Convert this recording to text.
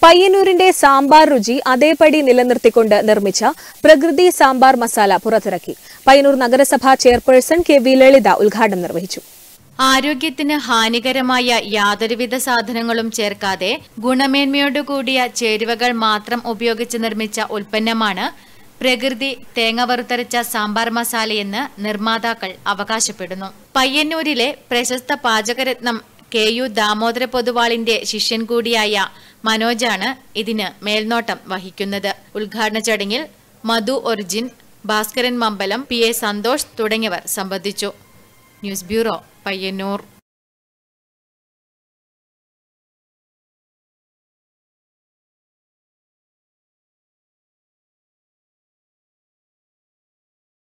പയ്യന്നൂരിന്റെ സാമ്പാർ രുചി അതേപടി നിലനിർത്തിക്കൊണ്ട് നിർമ്മിച്ച പ്രകൃതി സാമ്പാർ മസാല പുറത്തിറക്കി. പയ്യന്നൂർ നഗരസഭാ ചെയർപേഴ്സൺ കെ.വി. ലളിത ഉദ്ഘാടനം നിർവഹിച്ചു. ആരോഗ്യത്തിന് ഹാനികരമായ യാതൊരുവിധ സാധനങ്ങളും ചേർക്കാതെ ഗുണമേന്മയോടുകൂടിയ ചേരുവകൾ മാത്രം ഉപയോഗിച്ച് നിർമ്മിച്ച ഉൽപ്പന്നമാണ് പ്രകൃതി തേങ്ങ വറുത്തരച്ച സാമ്പാർ മസാലയെന്ന് നിർമ്മാതാക്കൾ അവകാശപ്പെടുന്നു. പയ്യന്നൂരിലെ പ്രശസ്ത പാചകരത്നം കെ.യു. ദാമോദര പൊതുവാളിന്റെ ശിഷ്യൻ കൂടിയായ മനോജാണ് ഇതിന് മേൽനോട്ടം വഹിക്കുന്നത്. ഉദ്ഘാടന ചടങ്ങിൽ മധു ഒറിജിൻ, ഭാസ്കരൻ മമ്പലം, പി.എ. സന്തോഷ് തുടങ്ങിയവർ സംബന്ധിച്ചു. News bureau, Payyanur.